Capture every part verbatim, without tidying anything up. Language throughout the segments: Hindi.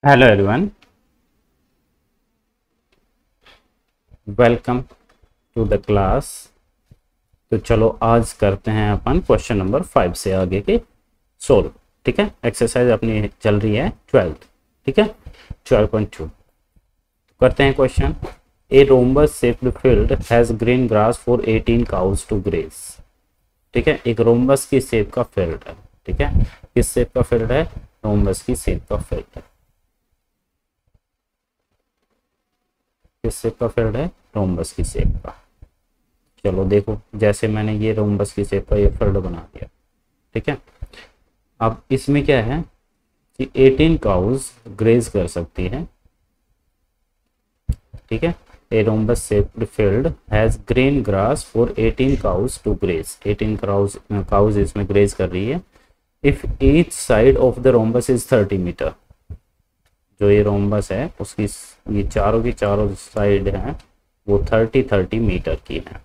Hello everyone, welcome to the class. तो चलो आज करते हैं अपन क्वेश्चन नंबर फाइव से आगे के सोल्व। ठीक है, एक्सरसाइज अपनी चल रही है ट्वेल्थ। ठीक है, ट्वेल्व पॉइंट टू करते हैं question. A rhombus shaped field has green grass for eighteen cows to graze. ठीक है, एक रोम्बस की शेप का फील्ड है। ठीक है, किस शेप का फील्ड है? रोम्बस की शेप का फील्ड है। किस शेप का फील्ड है? रोम्बस की शेप का। चलो देखो, जैसे मैंने ये रोम्बस की शेप का ये फील्ड बना दिया। ठीक है, अब इसमें क्या है कि एटीन काउज ग्रेज कर सकती है। ठीक है, a rhombus shaped field has green grass for eighteen cows to graze. Eighteen cows cows इसमें ग्रेज कर रही है। If each side of the rhombus is thirty metre. जो ये रोम्बस है उसकी ये चारों की चारों साइड हैं वो थर्टी थर्टी मीटर की है।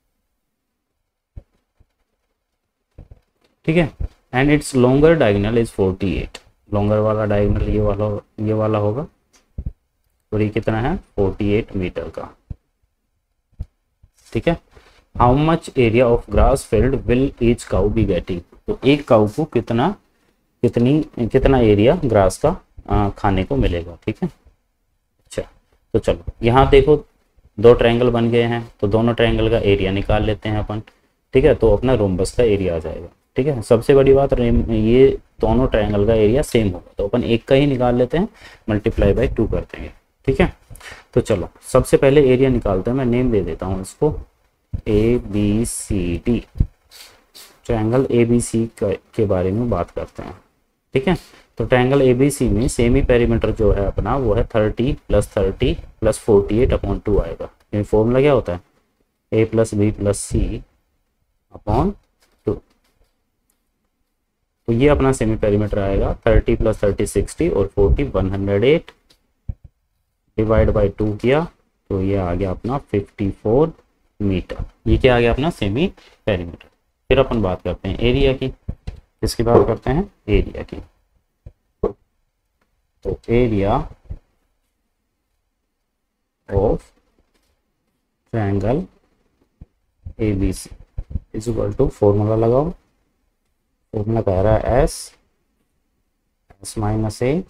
ठीक है, and its longer diagonal is forty eight. Longer वाला डायगोनल ये वाला ये वाला होगा और ये कितना है? फोर्टी एट मीटर का। ठीक है, how much area of grass field will each cow be getting. तो एक काउ को कितना कितनी कितना एरिया ग्रास का आ, खाने को मिलेगा। ठीक है, अच्छा तो चलो यहाँ देखो दो ट्रायंगल बन गए हैं, तो दोनों ट्रायंगल का एरिया निकाल लेते हैं अपन। ठीक है, तो अपना रोम्बस का एरिया आ जाएगा। ठीक है, सबसे बड़ी बात ये दोनों ट्रायंगल का एरिया सेम होगा, तो अपन एक का ही निकाल लेते हैं, मल्टीप्लाई बाई टू कर देंगे। ठीक है, तो चलो सबसे पहले एरिया निकालते हैं। मैं नेम दे देता हूँ इसको A B C D. Triangle A B C के बारे में बात करते हैं। ठीक है, तो ट्रायंगल ए बी सी में सेमी पेरीमीटर जो है अपना वो है thirty plus thirty plus forty eight upon two आएगा। ये फॉर्मूला क्या होता है? A plus B plus C upon two. तो ये अपना सेमी पेरीमीटर आएगा थर्टी प्लस थर्टी सिक्सटी और forty one hundred eight divide by two किया तो ये आ गया अपना फिफ्टी फोर मीटर। ये क्या आ गया अपना सेमी पेरीमीटर। फिर अपन बात करते हैं एरिया की। किसकी बात करते हैं? एरिया की। तो area of triangle A B C is equal to, formula लगाओ। फॉर्मूला कह रहा है S S minus A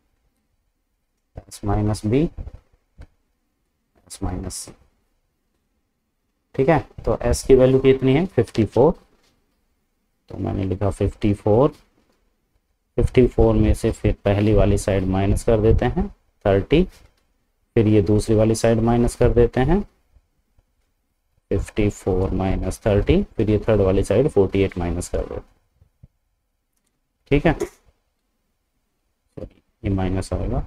S minus B S minus C. ठीक है, तो एस की वैल्यू कितनी है? Fifty four. तो मैंने लिखा फिफ्टी फोर। फिफ्टी फोर में से फिर पहली वाली साइड माइनस कर देते हैं थर्टी, फिर ये दूसरी वाली साइड माइनस कर देते हैं फिफ्टी फोर माइनस थर्टी, फिर ये थर्ड वाली साइड फोर्टी एट माइनस कर देते हैं। ठीक है, ये माइनस आएगा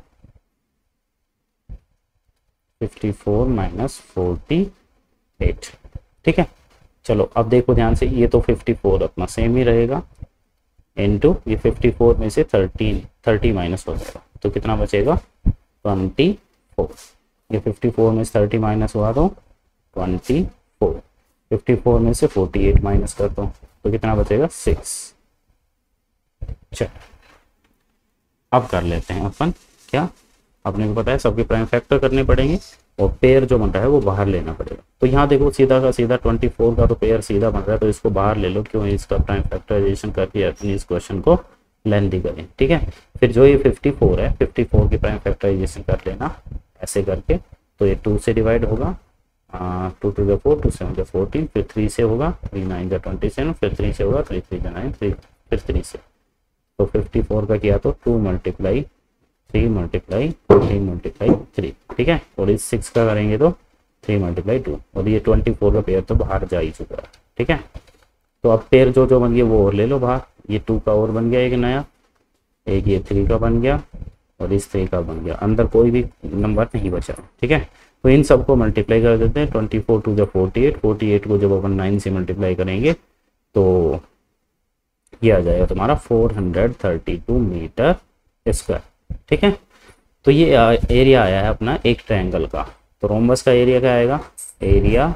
fifty four minus forty eight. ठीक है, चलो अब देखो ध्यान से, ये तो फिफ्टी फोर अपना सेम ही रहेगा इनटू ये फिफ्टी फोर में से थर्टीन थर्टी माइनस हो जाएगा तो कितना बचेगा? Twenty four. ये फिफ्टी फोर में से थर्टी माइनस हुआ तो ट्वेंटी फोर। फिफ्टी फोर में से फोर्टी एट माइनस कर दो तो कितना बचेगा? सिक्स। चलो अब कर लेते हैं अपन क्या, अपने को पता है सबके प्राइम फैक्टर करने पड़ेंगे और पेयर जो बन रहा है वो बाहर लेना पड़ेगा। तो यहाँ देखो सीधा का सीधा ट्वेंटी फोर का तो पेयर सीधा बन रहा है, तो इसको बाहर ले लो, क्यों इसका प्राइम फैक्टराइजेशन करके अपनी इस क्वेश्चन को लेंथी करें। ठीक है, फिर जो ये फिफ्टी फोर है फिफ्टी फोर की प्राइम फैक्टराइजेशन कर लेना ऐसे करके। तो ये टू से डिवाइड होगा, two two the four, two seven the fourteen, फिर थ्री से होगा, three nine the twenty seven, फिर थ्री से होगा, three three the nine, three फिर थ्री से। तो फिफ्टी फोर का किया तो two multiply three multiply three multiply three. ठीक है, और इस सिक्स का करेंगे तो थ्री मल्टीप्लाई टू, और ये ट्वेंटी फोर का पेयर तो बाहर जा ही चुका है। ठीक है, तो अब पेयर जो जो बन गया वो और ले लो बाहर। ये टू का और बन गया एक नया, एक ये थ्री का बन गया और इस थ्री का बन गया, अंदर कोई भी नंबर नहीं बचा। ठीक है, तो इन सबको मल्टीप्लाई कर देते हैं। Twenty four two the forty eight, forty eight को जब अपन नाइन से मल्टीप्लाई करेंगे तो ये आ जाएगा तुम्हारा four hundred thirty two metre square. ठीक है, तो ये एरिया आया है अपना एक ट्रायंगल का। तो रोम्बस का एरिया क्या आएगा? Area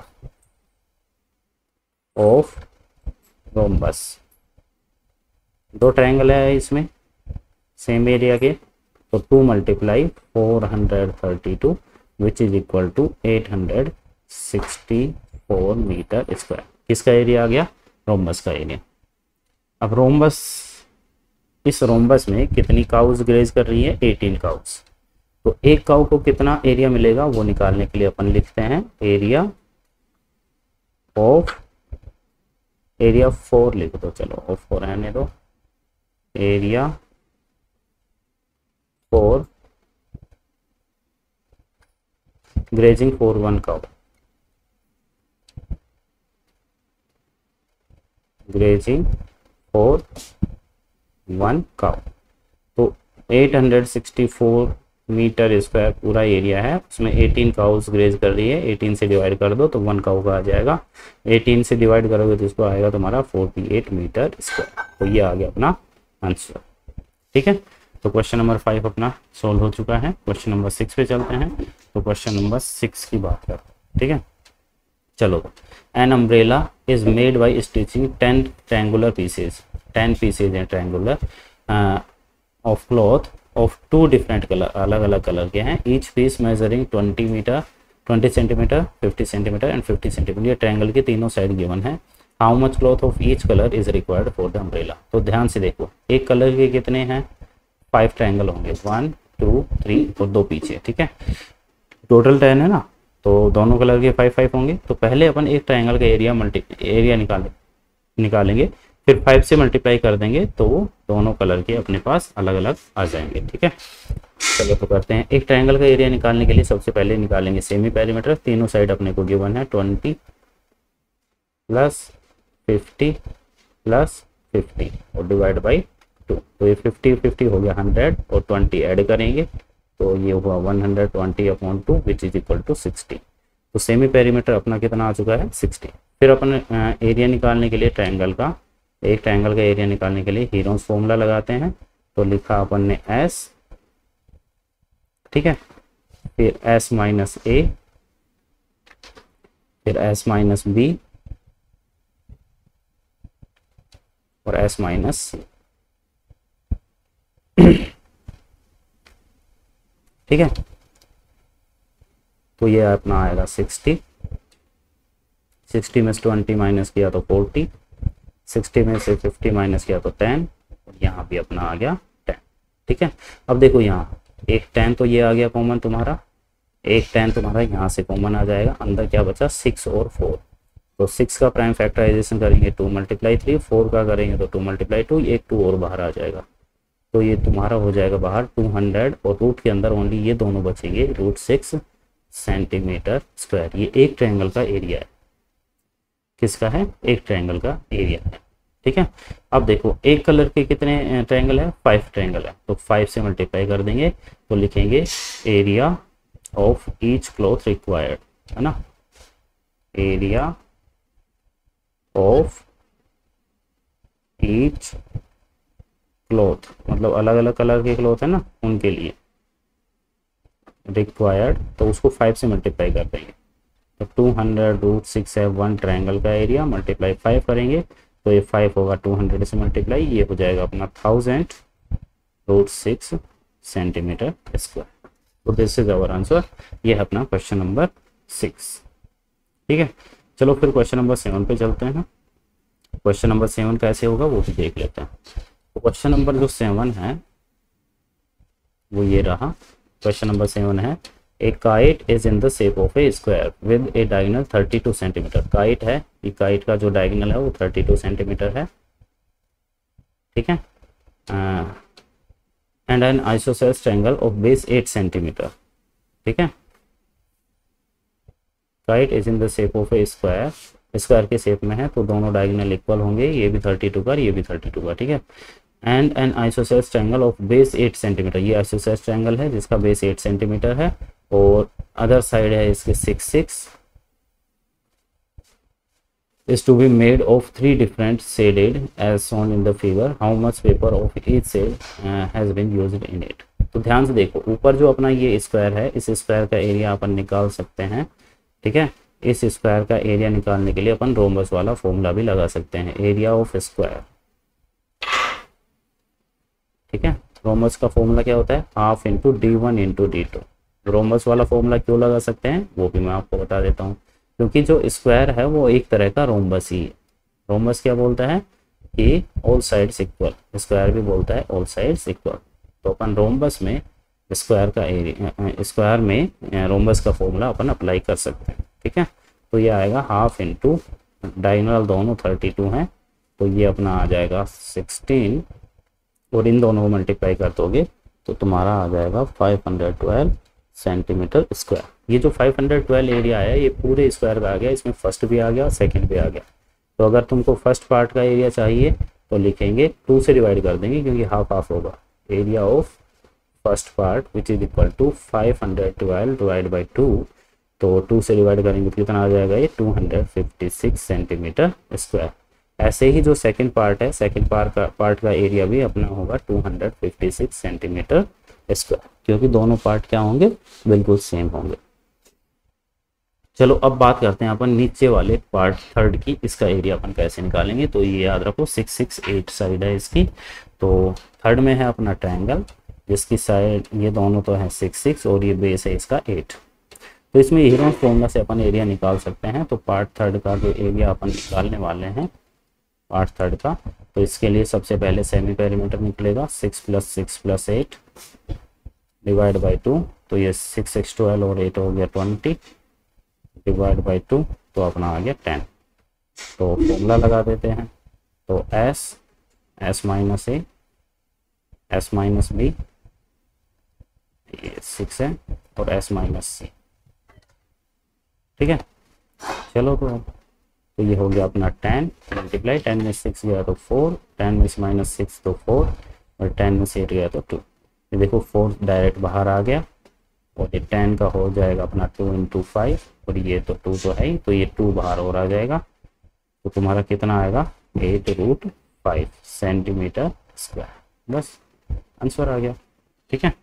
of rhombus. दो ट्रायंगल है इसमें सेम एरिया के, तो two multiply four hundred thirty two which is equal to eight hundred sixty four metre square. किसका एरिया आ गया? रोम्बस का एरिया। अब रोम्बस, इस रोम्बस में कितनी काउज ग्रेज कर रही है? Eighteen cows. तो एक काउ को कितना एरिया मिलेगा वो निकालने के लिए अपन लिखते हैं एरिया ऑफ, एरिया फोर लिख दो, चलो ऑफ फोर रहने दो, area four grazing for one cow, grazing for one cow. तो eight hundred sixty four metre square पूरा एरिया है, उसमें एटीन काउस ग्रेज कर रही है, एटीन से डिवाइड कर दो तो वन काउ का आ जाएगा, एटीन से डिवाइड करोगे तो इसको आएगा तुम्हारा फोर्टी एट मीटर स्क्वायर। तो ये आ गया अपना आंसर। ठीक है, तो क्वेश्चन नंबर फाइव अपना सॉल्व हो चुका है। क्वेश्चन नंबर सिक्स पे चलते हैं। तो क्वेश्चन नंबर सिक्स की बात करते हैं। ठीक है, चलो। An umbrella is made by stitching ten triangular pieces, ten pieces हैं triangular of cloth of two different colour, अलग अलग कलर के हैं। Each piece measuring twenty metre, twenty centimetre, fifty centimetre and fifty centimetre. ये ट्रायंगल की तीनों साइड गिवन है। How much cloth of each colour is required for the umbrella. तो ध्यान से देखो, एक कलर के कितने हैं? फाइव ट्रायंगल होंगे, वन टू थ्री और दो पीछे। ठीक है, टोटल टेन है ना, तो दोनों कलर के फाइव फाइव होंगे। तो पहले अपन एक ट्रायंगल का एरिया मल्टी एरिया निकाले निकालेंगे, फिर फाइव से मल्टीप्लाई कर देंगे तो दोनों कलर के अपने पास अलग अलग आ जाएंगे। ठीक है, चलो तो करते हैं। एक ट्रायंगल का एरिया निकालने के लिए सबसे पहले निकालेंगे सेमी पेरीमीटर। तीनों साइड अपने को गिवन है, twenty plus fifty plus fifty और डिवाइड बाई टू। तो ये फिफ्टी फिफ्टी हो गया हंड्रेड और ट्वेंटी ऐड करेंगे तो ये हुआ one hundred twenty upon two which is equal to sixty. तो सेमी पेरीमीटर अपना कितना आ चुका है? सिक्सटी। फिर अपन एरिया निकालने के लिए ट्रायंगल का, एक ट्रायंगल का एरिया निकालने के लिए हीरोस फॉर्मूला लगाते हैं। तो लिखा अपन ने एस, ठीक है, फिर एस माइनस ए, फिर एस माइनस बी और एस माइनस सी। ठीक है, तो ये अपना आएगा सिक्सटी, सिक्सटी में से ट्वेंटी माइनस किया तो फोर्टी, सिक्सटी में से फिफ्टी माइनस किया तो टेन और यहाँ भी अपना आ गया टेन। ठीक है, अब देखो यहाँ एक टेन तो ये आ गया कॉमन तुम्हारा, एक टेन तुम्हारा यहाँ से कॉमन आ जाएगा, अंदर क्या बचा? सिक्स और फोर। तो सिक्स का प्राइम फैक्टराइजेशन करेंगे टू मल्टीप्लाई थ्री, फोर का करेंगे तो टू मल्टीप्लाई टू, एक टू और बाहर आ जाएगा। तो ये तुम्हारा हो जाएगा बाहर टू हंड्रेड और रूट के अंदर ओनली ये दोनों बचेंगे, रूट सिक्स सेंटीमीटर स्क्वायर। ये एक ट्रायंगल का एरिया है। किसका है? एक ट्रायंगल का एरिया है। ठीक है, अब देखो एक कलर के कितने ट्रायंगल है? फाइव ट्रायंगल है। तो फाइव से मल्टीप्लाई कर देंगे तो लिखेंगे area of each cloth required, है ना, एरिया ऑफ ईच क्लॉथ, मतलब अलग अलग कलर के क्लॉथ है ना उनके लिए रिक्वायर्ड, तो उसको फाइव से मल्टीप्लाई कर देंगे। तो टू हंड्रेड रूट सिक्स है वन ट्रायंगल का एरिया, मल्टीप्लाई फाइव करेंगे तो ये फाइव होगा टू हंड्रेड से मल्टीप्लाई, ये हो जाएगा अपना thousand root six centimetre square. तो दिस इज आवर आंसर। ये है अपना क्वेश्चन नंबर सिक्स। ठीक है, चलो फिर क्वेश्चन नंबर सेवन पे चलते हैं। क्वेश्चन नंबर सेवन कैसे होगा वो भी देख लेते हैं। तो क्वेश्चन नंबर जो सेवन है वो ये रहा। क्वेश्चन नंबर सेवन है, a kite is in the shape of a square with a diagonal thirty two centimetre. Kite है, ये काइट का जो डायगोनल है वो थर्टी टू सेंटीमीटर है। ठीक है, and an isosceles triangle of base eight centimetre. ठीक है, kite is in the shape of a square, square के शेप में है तो दोनों डायगोनल इक्वल होंगे, ये भी थर्टी टू का ये भी थर्टी टू का। ठीक है, and an isosceles triangle of base eight centimetre. ये आइसोसेलेस ट्रायंगल है जिसका बेस एट सेंटीमीटर है और अदर साइड है इसके six six is to be made of three different shaded as shown in the figure. How much paper of each shade uh, has been used in it. तो ध्यान से देखो, ऊपर जो अपना ये स्क्वायर है, इस स्क्वायर का एरिया अपन निकाल सकते हैं। ठीक है, इस स्क्वायर का एरिया निकालने के लिए अपन रोम्बस वाला फॉर्मूला भी लगा सकते हैं, एरिया ऑफ स्क्वायर। ठीक है, रोमस का फॉर्मूला क्या होता है, half into D one into D two. Rhombus वाला फॉर्मूला क्यों लगा सकते हैं वो भी मैं आपको बता देता हूँ, क्योंकि जो स्क्वायर है वो एक तरह का रोमबस ही है। रोमबस क्या बोलता है कि ऑल साइड्स इक्वल, स्क्वायर भी बोलता है ऑल साइड्स इक्वल। तो अपन रोमबस में स्क्वायर का एरिया, स्क्वायर में रोमबस का फॉर्मूला अपन अप्लाई कर सकते हैं। ठीक है, तो ये आएगा हाफ इंटू, डायगोनल दोनों थर्टी टू हैं, तो ये अपना आ जाएगा सिक्सटीन, और इन दोनों को मल्टीप्लाई कर दोगे तो तुम्हारा आ जाएगा five hundred twelve centimetre square. ये जो फाइव हंड्रेड ट्वेल्व एरिया है ये पूरे स्क्वायर का आ गया, इसमें फर्स्ट भी आ गया सेकंड भी आ गया। तो अगर तुमको फर्स्ट पार्ट का एरिया चाहिए तो लिखेंगे टू से डिवाइड कर देंगे क्योंकि हाफ हाफ होगा। Area of first part which is equal to five hundred twelve divide by two, तो टू से डिवाइड करेंगे तो कितना आ जाएगा ये two hundred fifty six centimetre square. ऐसे ही जो सेकंड पार्ट है, सेकंड पार्ट का पार्ट का एरिया भी अपना होगा two hundred fifty six centimetre square, क्योंकि दोनों पार्ट क्या होंगे, बिल्कुल सेम होंगे। चलो अब बात करते हैं अपन नीचे वाले पार्ट थर्ड की, इसका एरिया अपन कैसे निकालेंगे। तो ये याद रखो सिक्स सिक्स एट साइड है इसकी। तो थर्ड में है अपना ट्रायंगल जिसकी साइड ये दोनों तो है सिक्स सिक्स और ये बेस है इसका एट। तो इसमें हीरोन्स फॉर्मूला से अपन एरिया निकाल सकते हैं। तो पार्ट थर्ड का जो एरिया अपन निकालने वाले हैं पार्ट थर्ड का, तो इसके लिए सबसे पहले सेमी पेरीमीटर निकलेगा, six plus six plus eight divide by two, तो ये सिक्स सिक्स ट्वेल्व और एट हो गया ट्वेंटी डिवाइड बाई टू, तो अपना आ गया टेन। तो फॉर्मूला लगा देते हैं, तो S S minus A S minus B, ये सिक्स है, और एस माइनस सी। ठीक है, चलो तो तो ये हो गया अपना टेन मल्टीप्लाई, टेन में सिक्स गया तो फोर, टेन में माइनस सिक्स तो फोर, और टेन में से एट गया तो टू। ये देखो फोर डायरेक्ट बाहर आ गया, और ये टेन का हो जाएगा अपना टू इंटू फाइव, और ये तो टू तो है ही, तो ये टू बाहर और आ जाएगा। तो तुम्हारा कितना आएगा eight root five centimetre square. बस आंसर आ गया। ठीक है,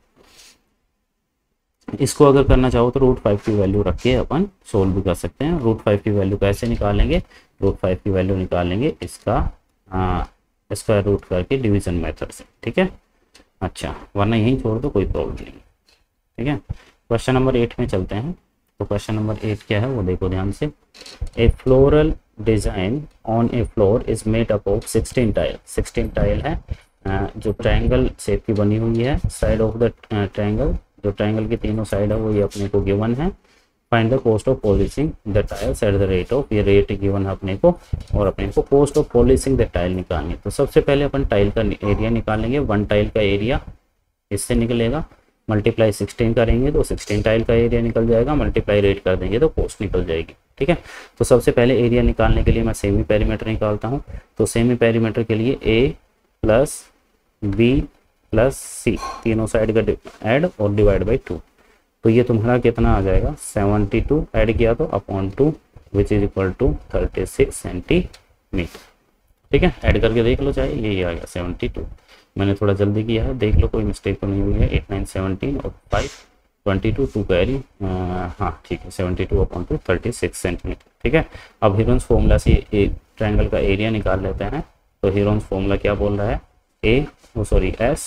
इसको अगर करना चाहो तो रूट फाइव की वैल्यू रख के अपन सोल्व भी कर सकते हैं। रूट फाइव की वैल्यू कैसे निकालेंगे, रूट फाइव की वैल्यू निकालेंगे इसका स्क्वायर रूट करके डिवीजन मेथड से। ठीक है, अच्छा वरना यहीं छोड़ दो कोई प्रॉब्लम नहीं। ठीक है, क्वेश्चन नंबर एट में चलते हैं। तो क्वेश्चन नंबर एट क्या है वो देखो ध्यान से। A floral design on a floor is made up of sixteen tile. Sixteen tile है जो ट्रायंगल शेप की बनी हुई है। साइड ऑफ द ट्रायंगल, जो ट्रायंगल की तीनों साइड है वो ये अपने को गिवन है। Find the cost of polishing the tiles at the rate of, ये रेट गिवन है अपने को, और अपने को cost of polishing the tile निकालनी है। तो सबसे पहले अपन टाइल का एरिया निकालेंगे। वन टाइल का एरिया इससे निकलेगा, मल्टीप्लाई सिक्सटीन करेंगे तो सिक्सटीन टाइल का एरिया निकल जाएगा, मल्टीप्लाई रेट कर देंगे तो कॉस्ट निकल जाएगी। ठीक है, तो सबसे पहले एरिया निकालने के लिए मैं सेमी पेरीमीटर निकालता हूँ। तो सेमी पेरीमीटर के लिए A plus B plus C तीनों साइड का ऐड और डिवाइड बाई टू, तो ये तुम्हारा कितना आ जाएगा सेवेंटी टू ऐड किया तो upon two which is equal to thirty six centimetre. ठीक है, ऐड करके देख लो चाहे, यही आ गया सेवेंटी टू। मैंने थोड़ा जल्दी किया है, देख लो कोई मिस्टेक तो नहीं हुई है। एट नाइन सेवनटीन और five twenty two two carry, हाँ ठीक है, seventy two upon two thirty six centimetre. ठीक है, अब हीरोन्स फॉर्मूला से एक ट्रायंगल का एरिया निकाल लेते हैं। तो हीरोन्स फॉर्मूला क्या बोल रहा है, A oh sorry S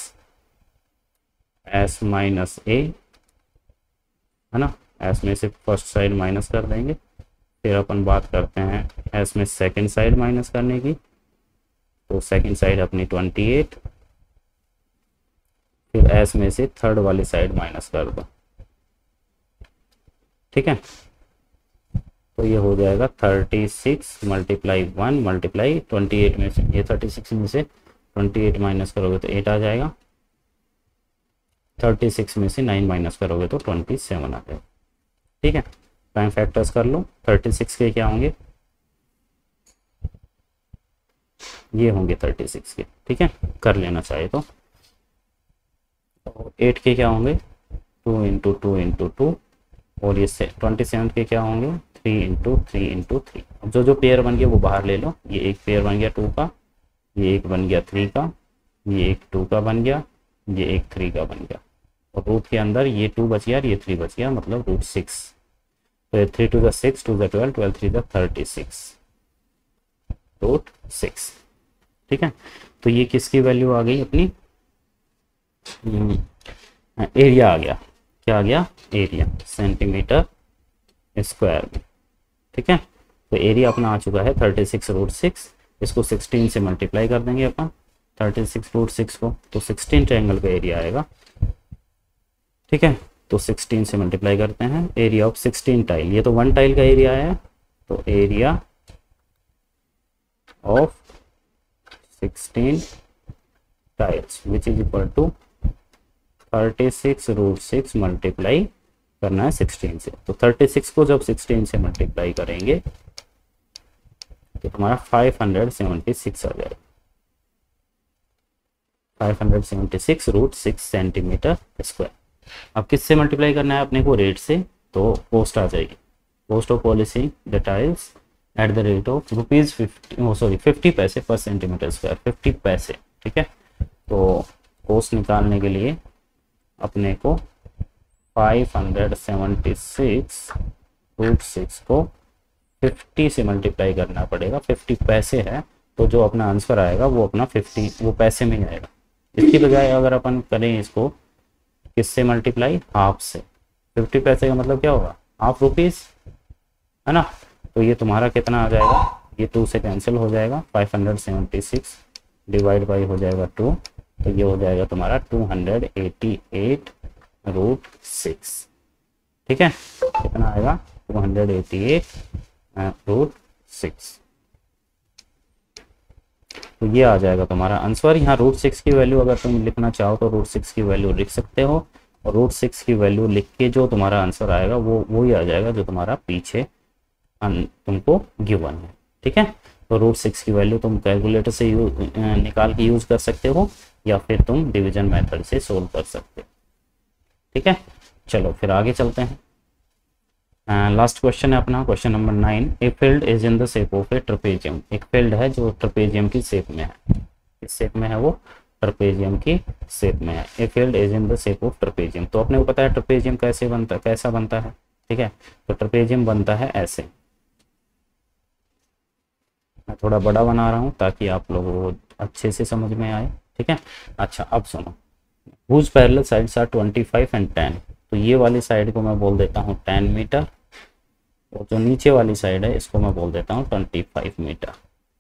S minus A है ना, एस में से फर्स्ट साइड माइनस कर देंगे, फिर अपन बात करते हैं एस में सेकंड साइड माइनस करने की। तो सेकंड साइड अपनी ट्वेंटी एट, फिर एस में से थर्ड वाली साइड माइनस कर दो। ठीक है, तो ये हो जाएगा thirty six multiply one multiply twenty eight में से, ये थर्टी सिक्स में से ट्वेंटी एट माइनस करोगे तो एट आ जाएगा, थर्टी सिक्स में से नाइन माइनस करोगे तो ट्वेंटी सेवन आ जाएगा। ठीक है, प्राइम फैक्टर्स कर लो। थर्टी सिक्स के क्या होंगे, ये होंगे थर्टी सिक्स के। ठीक है, कर लेना चाहे तो। एट के क्या होंगे, two into two into two, और ये ट्वेंटी सेवन के क्या होंगे, three into three into three. जो जो पेयर बन गया वो बाहर ले लो। ये एक पेयर बन गया टू का, ये एक बन गया थ्री का, ये एक टू का बन गया, ये एक थ्री का बन गया, और रूट के अंदर ये टू बच गया और ये थ्री बच गया, मतलब रूट सिक्स। तो three two the six, two the twelve, twelve three the thirty six, root six. ठीक है, तो ये किसकी वैल्यू आ गई अपनी, एरिया आ गया, क्या आ गया, एरिया सेंटीमीटर स्क्वायर में। ठीक है, तो एरिया अपना आ चुका है थर्टी सिक्स रूट सिक्स। इसको सिक्सटीन से मल्टीप्लाई कर देंगे अपन, थर्टी सिक्स रूट सिक्स को, तो सिक्सटीन ट्रायंगल का एरिया आएगा। ठीक है, तो सिक्सटीन से मल्टीप्लाई करते हैं, एरिया ऑफ सिक्सटीन टाइल, ये तो वन टाइल का एरिया है, तो area of sixteen tiles which is equal to thirty six root six multiply करना है सिक्सटीन से। तो थर्टी सिक्स को जब सिक्सटीन से मल्टीप्लाई करेंगे तो तुम्हारा फाइव हंड्रेड सेवेंटी सिक्स आ जाएगा, five hundred seventy six root six centimetre square. अब किससे मल्टीप्लाई करना है अपने को, रेट से, तो कॉस्ट आ जाएगी, cost of polishing the tiles at the rate of rupees fifty sorry fifty पैसे पर सेंटीमीटर स्क्वायर, फिफ्टी पैसे। ठीक है, तो कॉस्ट निकालने के लिए अपने को five hundred seventy six root six को फिफ्टी से मल्टीप्लाई करना पड़ेगा, फिफ्टी पैसे है, तो जो अपना आंसर आएगा वो अपना फिफ्टी वो पैसे में ही आएगा। इसकी बजाय अगर अपन करें इसको किससे मल्टीप्लाई, हाफ से, फिफ्टी पैसे का मतलब क्या होगा, हाफ रुपीज़, है ना। तो ये तुम्हारा कितना आ जाएगा, ये टू से कैंसिल हो जाएगा, five hundred seventy six divide by हो जाएगा टू, तो ये हो जाएगा तुम्हारा two hundred eighty eight root six. ठीक है, कितना आएगा, two hundred eighty eight root six. तो ये आ जाएगा तुम्हारा आंसर। यहाँ रूट सिक्स की वैल्यू अगर तुम लिखना चाहो तो रूट सिक्स की वैल्यू लिख सकते हो, और रूट सिक्स की वैल्यू लिख के जो तुम्हारा आंसर आएगा वो वो ही आ जाएगा जो तुम्हारा पीछे तुमको गिवन है। ठीक है, तो रूट सिक्स की वैल्यू तुम कैलकुलेटर से यू निकाल के यूज़ कर सकते हो, या फिर तुम डिवीजन मेथड से सोल्व कर सकते हो। ठीक है, चलो फिर आगे चलते हैं। लास्ट क्वेश्चन है अपना, question number nine. A field is in the shape of a trapezium. एक फील्ड है जो ट्रपेजियम की शेप में है, किस शेप में है वो, ट्रपेजियम की शेप में है। A field is in the shape of trapezium, तो अपने को पता है ट्रपेजियम कैसे बनता है, कैसा बनता है। ठीक है, तो ट्रपेजियम बनता है ऐसे, मैं थोड़ा बड़ा बना रहा हूँ ताकि आप लोगों को अच्छे से समझ में आए। ठीक है, अच्छा अब सुनो, whose parallel sides are twenty five and ten, तो ये वाली साइड को मैं बोल देता हूँ टेन मीटर, और जो नीचे वाली साइड है इसको मैं बोल देता हूँ ट्वेंटी फाइव मीटर।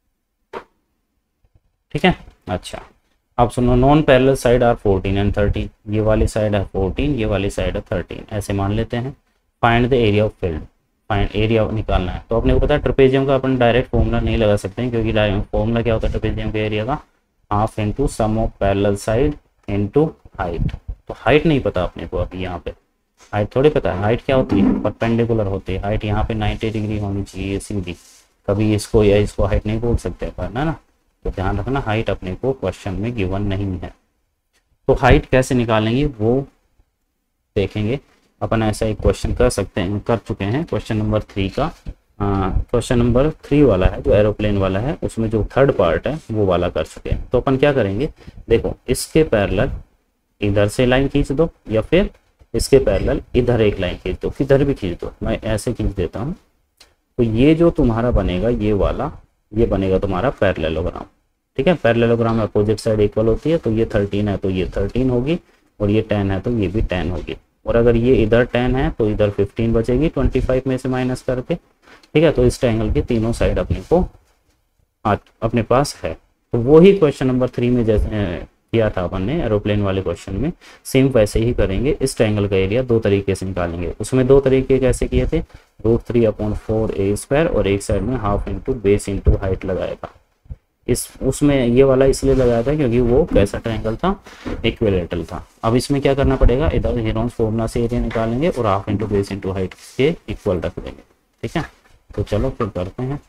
ठीक है, अच्छा अब सुनो, non parallel side are fourteen and thirteen, ये वाली साइड है फोर्टीन, ये वाली साइड है थर्टीन, ऐसे मान लेते हैं। Find the area of field, find area निकालना है। तो अपने को पता है ट्रपेजियम का अपन डायरेक्ट फॉर्मूला नहीं लगा सकते हैं, क्योंकि फॉर्मूला क्या होता है ट्रपेजियम के एरिया का, half into sum of parallel side into height. तो हाइट नहीं पता अपने को, अभी यहाँ पे हाइट थोड़ी पता है, हाइट क्या होती है, परपेंडिकुलर होती है हाइट, यहाँ पे नाइन्टी डिग्री होनी चाहिए सीधी, कभी इसको या इसको हाइट नहीं बोल सकते अपन, है ना। तो ध्यान रखना, हाइट अपने को क्वेश्चन में गिवन नहीं है। तो हाइट कैसे निकालेंगे वो देखेंगे अपन। ऐसा एक क्वेश्चन कर सकते हैं, कर चुके हैं क्वेश्चन नंबर थ्री का, क्वेश्चन नंबर थ्री वाला है जो एरोप्लेन वाला है, उसमें जो थर्ड पार्ट है वो वाला कर चुके हैं। तो अपन क्या करेंगे, देखो इसके पैरेलल इधर से लाइन खींच दो, या फिर इसके पैरेलल इधर एक लाइन खींच दो, किधर भी खींच दो, मैं ऐसे खींच देता हूँ। तो ये जो तुम्हारा बनेगा, ये वाला ये बनेगा तुम्हारा पैरेललोग्राम। ठीक है, पैरेललोग्राम में अपोजिट साइड इक्वल होती है, तो ये थर्टीन है तो ये थर्टीन होगी, और ये टेन है तो ये भी टेन होगी, और अगर ये इधर टेन है तो इधर फिफ्टीन बचेगी ट्वेंटी फाइव में से माइनस करके। ठीक है, तो इस ट्रायंगल की तीनों साइड अपने को अपने पास है। तो वो ही क्वेश्चन नंबर थ्री में जैसे किया था अपन ने एरोप्लेन वाले क्वेश्चन में, सेम वैसे ही करेंगे। इस ट्रायंगल का एरिया दो तरीके से निकालेंगे, उसमें दो तरीके कैसे किए थे, root three upon four a square, और एक साइड में half into base into height लगाएगा। इस उसमें ये वाला इसलिए लगाया था क्योंकि वो कैसा ट्रायंगल था, इक्विलेटरल था। अब इसमें क्या करना पड़ेगा, इधर हेरोन्स फॉर्मूला से एरिया निकालेंगे और half into base into height के इक्वल रख देंगे। ठीक है, तो चलो फिर करते हैं।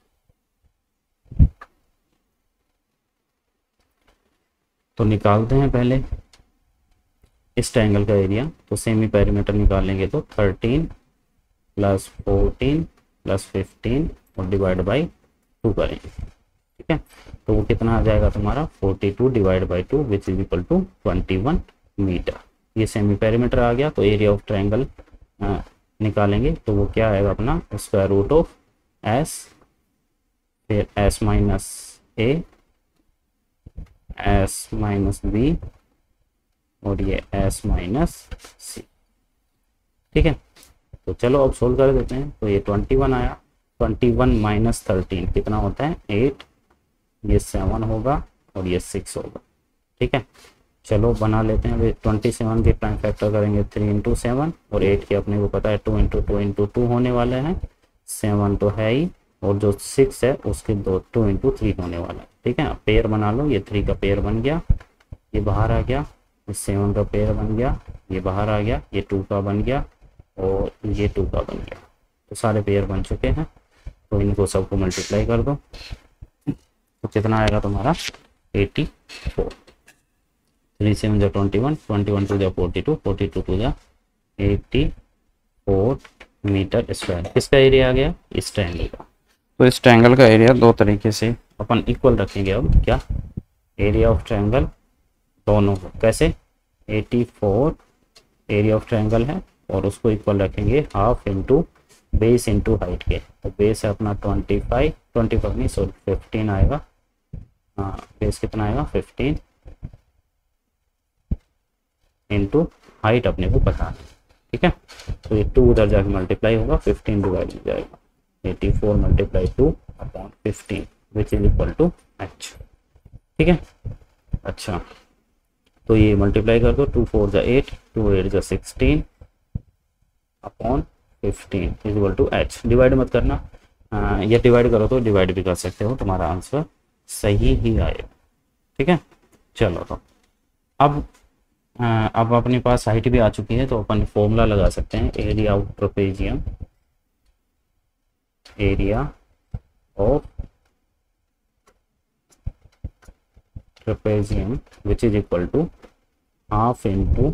तो निकालते हैं पहले इस ट्रायंगल का एरिया। तो सेमी पेरीमीटर निकालेंगे तो thirteen plus fourteen plus fifteen और डिवाइड बाई टू करेंगे। ठीक है, तो वो कितना आ जाएगा तुम्हारा forty two divide by two which is equal to twenty one metre. ये सेमी पेरीमीटर आ गया। तो एरिया ऑफ ट्रायंगल निकालेंगे तो वो क्या आएगा अपना, स्क्वायर रूट ऑफ एस, फिर S minus A, S minus B और ये एस माइनस सी। ठीक है, तो चलो अब सोल्व कर देते हैं। तो ये ट्वेंटी वन आया, ट्वेंटी वन माइनस थर्टीन कितना होता है एट, ये सेवन होगा और ये सिक्स होगा। ठीक है, चलो बना लेते हैं। अभी ट्वेंटी सेवन के प्राइम फैक्टर करेंगे थ्री इंटू सेवन, और एट के अपने को पता है two into two into two होने वाले हैं, सेवन तो है ही, और जो सिक्स है उसके दो टू इंटू थ्री होने वाला है। ठीक है, पेयर बना लो, ये थ्री का पेयर बन गया, ये बाहर आ गया, ये सेवन का पेयर बन गया, ये बाहर आ गया, ये टू का बन गया और ये टू का बन गया। तो सारे पेयर बन चुके हैं, तो इनको सबको मल्टीप्लाई कर दो, तो कितना आएगा तुम्हारा एटी फोर। थ्री सेवन जो twenty one, twenty one two जो forty two, forty two two जो एट्टी फोर मीटर स्क्वायर। किसका एरिया आ गया, इस ट्रायंगल का। तो इस ट्रायंगल का एरिया दो तरीके से अपन इक्वल रखेंगे। अब क्या, एरिया ऑफ ट्रायंगल दोनों को कैसे, eighty four area of triangle है और उसको इक्वल रखेंगे half into base into height के। तो बेस है अपना ट्वेंटी फाइव, ट्वेंटी फाइव नहीं सॉरी फिफ्टीन आएगा, हाँ बेस कितना आएगा फिफ्टीन, इंटू हाइट अपने को पता है। ठीक है, तो ये टू उधर जाके मल्टीप्लाई होगा, फिफ्टीन डिवाइड हो जाएगा, eighty four multiply two upon fifteen which is equal to h. ठीक है, अच्छा तो ये मल्टीप्लाई कर दो, टू फोर जा एट, टू एट जा sixteen upon fifteen is equal to h. Divide मत करना, आ, ये डिवाइड करो तो डिवाइड भी कर सकते हो, तुम्हारा आंसर सही ही आएगा। ठीक है, चलो तो अब आ, अब अपने पास हाइट भी आ चुकी है, तो अपन फॉर्मूला लगा सकते हैं, area of trapezium, area of trapezium which is equal to half into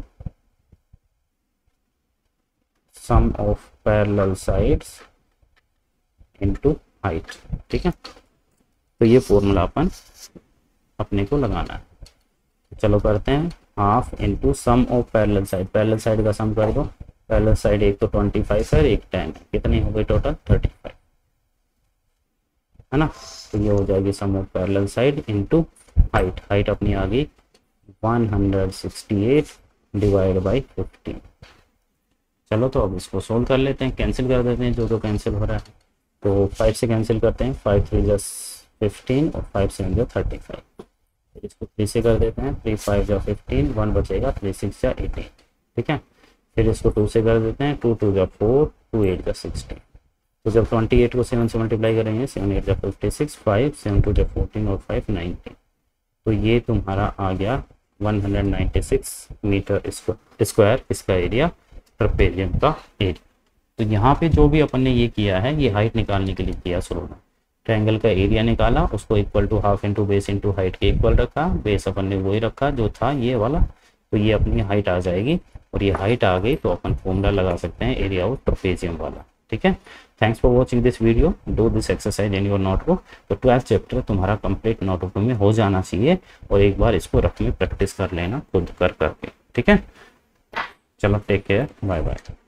sum of parallel sides into height. ठीक है, तो ये फॉर्मूला अपन अपने को लगाना है। चलो करते हैं, half into sum of parallel side, parallel side का सम कर दो, पैरेलल साइड एक तो ट्वेंटी फाइव है, एक टेन, कितनी हो गई टोटल थर्टी फाइव, है ना। तो ये हो जाएगी sum of parallel side into height, height अपनी आ गई one hundred sixty eight divide by fifteen. चलो तो अब इसको सोल्व कर लेते हैं, कैंसिल कर देते हैं जो जो कैंसिल हो रहा है। तो फाइव से कैंसिल करते हैं, फाइव थ्री जस फिफ्टीन और फाइव सेवन जो थर्टी फाइव, इसको थ्री से कर देते हैं, थ्री फाइव जा फिफ्टीन, वन बचेगा, थ्री सिक्स जा एटीन। ठीक है, फिर इसको टू से कर देते हैं, टू टू जा फोर, टू एट जा सिक्सटीन। तो जब ट्वेंटी एट को सेवन से मल्टीप्लाई करेंगे, सेवन एट जा fifty six, five seven two जा फोर्टीन और फाइव नाइनटीन। तो ये तुम्हारा आ गया one hundred ninety six metre square इसका एरिया, ट्रेपेजियम का एरिया। तो यहाँ पे जो भी अपन ने ये किया है, ये हाइट निकालने के लिए किया शुरू में, ट्रायंगल का एरिया निकाला, उसको equal to half into base into height के इक्वल रखा, बेस अपन ने वही रखा जो था ये वाला, तो ये अपनी हाइट आ जाएगी, और ये हाइट आ गई तो अपन फॉर्मूला लगा सकते हैं एरिया ऑफ ट्रेपेजियम वाला। ठीक है, thanks for watching this video, do this exercise in your notebook. तो ट्वेल्थ चैप्टर तुम्हारा कंप्लीट नोटबुक में हो जाना चाहिए, और एक बार इसको रफ में प्रैक्टिस कर लेना खुद कर करके। ठीक है, चलो टेक केयर, बाय बाय।